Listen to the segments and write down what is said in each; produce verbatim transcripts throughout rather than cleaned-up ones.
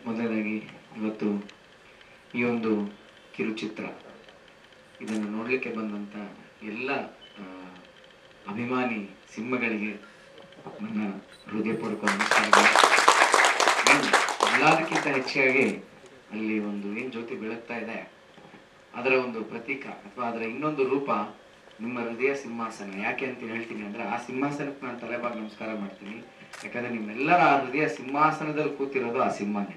ಮೊದಲನೇದಾಗಿ ಇವತ್ತು ಈ ಒಂದು ಕಿರುಚಿತ್ರ ಇದನ್ನು ನೋಡಲಿಕ್ಕೆ ಬಂದಂಥ ಎಲ್ಲ ಅಭಿಮಾನಿ ಸಿಂಹಗಳಿಗೆ ನನ್ನ ಹೃದಯಪೂರ್ವಕ ನಮಸ್ಕಾರಗಳು. ಎಲ್ಲದಕ್ಕಿಂತ ಹೆಚ್ಚಾಗಿ ಅಲ್ಲಿ ಒಂದು ಏನು ಜ್ಯೋತಿ ಬೆಳಗ್ತಾ ಇದೆ ಅದರ ಒಂದು ಪ್ರತೀಕ ಅಥವಾ ಅದರ ಇನ್ನೊಂದು ರೂಪ ನಿಮ್ಮ ಹೃದಯ ಸಿಂಹಾಸನ. ಯಾಕೆ ಅಂತ ಹೇಳ್ತೀನಿ ಅಂದ್ರೆ ಆ ಸಿಂಹಾಸನಕ್ಕೆ ನಾನು ತಲೆಬಾಗಿ ನಮಸ್ಕಾರ ಮಾಡ್ತೀನಿ. ಯಾಕಂದ್ರೆ ನಿಮ್ಮೆಲ್ಲರ ಆ ಹೃದಯ ಸಿಂಹಾಸನದಲ್ಲಿ ಕೂತಿರೋದು ಆ ಸಿಂಹನೇ.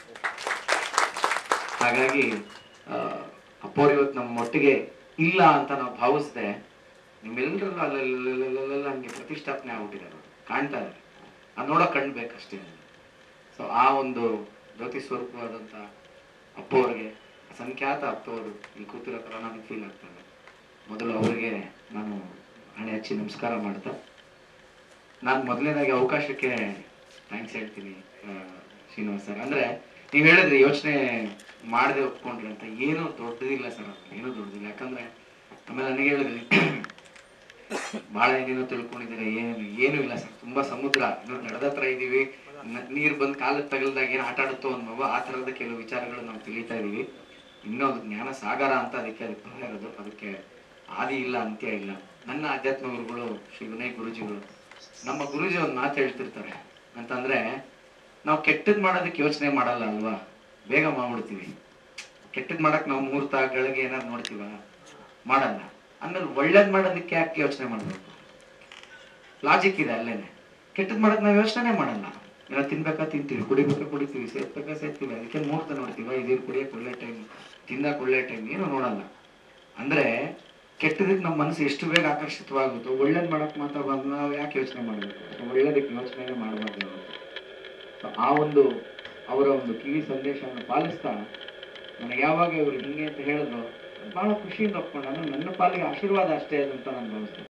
ಹಾಗಾಗಿ ಅಪ್ಪೋರು ಇವತ್ತು ನಮ್ಮ ಒಟ್ಟಿಗೆ ಇಲ್ಲ ಅಂತ ನಾವು ಭಾವಿಸ್ದೆ ನಿಮ್ಮೆಲ್ಲರೂ ಅಲ್ಲೆಲ್ಲ ಹಂಗೆ ಪ್ರತಿಷ್ಠಾಪನೆ ಆಗ್ಬಿಟ್ಟಿದ್ದಾರೆ, ಕಾಣ್ತಾ ಇದೆ. ಅದು ನೋಡೋಕೆ ಕಾಣ್ಬೇಕಷ್ಟೇ. ಸೊ ಆ ಒಂದು ಜ್ಯೋತಿ ಸ್ವರೂಪವಾದಂಥ ಅಪ್ಪವ್ರಿಗೆ, ಅಸಂಖ್ಯಾತ ಅಪ್ಪವರು ಇಲ್ಲಿ ಕೂತಿರೋ ಥರ ನನಗೆ ಫೀಲ್ ಆಗ್ತದೆ. ಮೊದಲು ಅವರಿಗೆ ನಾನು ಹಣೆ ಹಚ್ಚಿ ನಮಸ್ಕಾರ ಮಾಡ್ತಾ ನಾನು ಮೊದಲನೇದಾಗಿ ಅವಕಾಶಕ್ಕೆ ಥ್ಯಾಂಕ್ಸ್ ಹೇಳ್ತೀನಿ ಶ್ರೀನಿವಾಸ್ ಸರ್. ಅಂದರೆ ನೀವು ಹೇಳಿದ್ರಿ ಯೋಚನೆ ಮಾಡದೆ ಒಪ್ಕೊಂಡ್ರಿ ಅಂತ. ಏನೂ ದೊಡ್ಡದಿಲ್ಲ ಸರ್, ಅದು ಏನೂ ದೊಡ್ಡದಿಲ್ಲ. ಯಾಕಂದರೆ ಆಮೇಲೆ ನನಗೆ ಹೇಳಿದ್ರಿ ಭಾಳ ಏನೇನೋ ತಿಳ್ಕೊಂಡಿದ್ದೀರ, ಏನು ಏನೂ ಇಲ್ಲ ಸರ್. ತುಂಬ ಸಮುದ್ರ ಇನ್ನೂ ನಡೆದ ಹತ್ರ ಇದ್ದೀವಿ. ನೀರು ಬಂದು ಕಾಲಕ್ಕೆ ತಗಲ್ದಾಗ ಏನು ಆಟ ಆಡುತ್ತೋ ಒಂದು ಮಗು, ಆ ಥರದ ಕೆಲವು ವಿಚಾರಗಳು ನಾವು ತಿಳಿತಾ ಇದ್ದೀವಿ. ಇನ್ನೂ ಅದು ಜ್ಞಾನ ಸಾಗರ ಅಂತ ಅದಕ್ಕೆ ಅದಕ್ಕೆ ಬರ ಇರೋದು. ಅದಕ್ಕೆ ಆದಿ ಇಲ್ಲ, ಅಂತ್ಯ ಇಲ್ಲ. ನನ್ನ ಅಧ್ಯಾತ್ಮ ಗುರುಗಳು ಶ್ರೀ ವಿನಯ್ ಗುರುಜಿಗಳು, ನಮ್ಮ ಗುರುಜಿ ಒಂದು ಮಾತು ಹೇಳ್ತಿರ್ತಾರೆ ಅಂತಂದರೆ, ನಾವು ಕೆಟ್ಟದ್ದು ಮಾಡೋದಕ್ಕೆ ಯೋಚನೆ ಮಾಡಲ್ಲ ಅಲ್ವಾ, ಬೇಗ ಮಾಡ್ಬಿಡ್ತೀವಿ. ಕೆಟ್ಟದ್ದು ಮಾಡೋಕ್ಕೆ ನಾವು ಮುಹೂರ್ತ ಗಳಿಗೆ ಏನಾದ್ರು ನೋಡ್ತೀವ, ಮಾಡಲ್ಲ. ಆಮೇಲೆ ಒಳ್ಳೇದು ಮಾಡೋದಕ್ಕೆ ಯಾಕೆ ಯೋಚನೆ ಮಾಡಬೇಕು? ಲಾಜಿಕ್ ಇದೆ ಅಲ್ಲೇನೆ. ಕೆಟ್ಟದ್ದು ಮಾಡೋಕೆ ನಾವು ಯೋಚನೆ ಮಾಡಲ್ಲ. ಏನೋ ತಿನ್ಬೇಕಾ ತಿಂತೀವಿ, ಕುಡಿಬೇಕಾ ಕುಡಿತೀವಿ, ಸೇರ್ಬೇಕಾ ಸೇರ್ತೀವಿ. ಅದಕ್ಕೆ ಮುಹೂರ್ತ ನೋಡ್ತೀವ, ಇದೇನು ಕುಡಿಯೋಕೆ ಒಳ್ಳೆ ಟೈಮ್, ತಿನ್ನಕ್ಕೆ ಒಳ್ಳೆ ಟೈಮ್, ಏನು ನೋಡಲ್ಲ. ಅಂದರೆ ಕೆಟ್ಟದಕ್ಕೆ ನಮ್ಮ ಮನಸ್ಸು ಎಷ್ಟು ಬೇಗ ಆಕರ್ಷಿತವಾಗುತ್ತೋ ಒಳ್ಳೇದು ಮಾಡೋಕೆ ಮಾತ್ರ ಬಂದು ನಾವು ಯಾಕೆ ಯೋಚನೆ ಮಾಡಬೇಕು? ಒಳ್ಳೇದಕ್ಕೆ ಯೋಚನೆ ಮಾಡಬಾರ್ದು. ಆ ಒಂದು ಅವರ ಒಂದು ಕಿವಿ ಸಂದೇಶವನ್ನು ಪಾಲಿಸ್ತಾ ನನಗೆ ಯಾವಾಗ ಇವರು ಹಿಂಗೆ ಅಂತ ಹೇಳಿದ್ರು ಭಾಳ ಖುಷಿಯಿಂದ ಒಪ್ಕೊಂಡು, ಅಂದರೆ ನನ್ನ ಪಾಲಿಗೆ ಆಶೀರ್ವಾದ ಅಷ್ಟೇ ಅಂತ ನಾನು ಭಾವಿಸ್ತೇನೆ.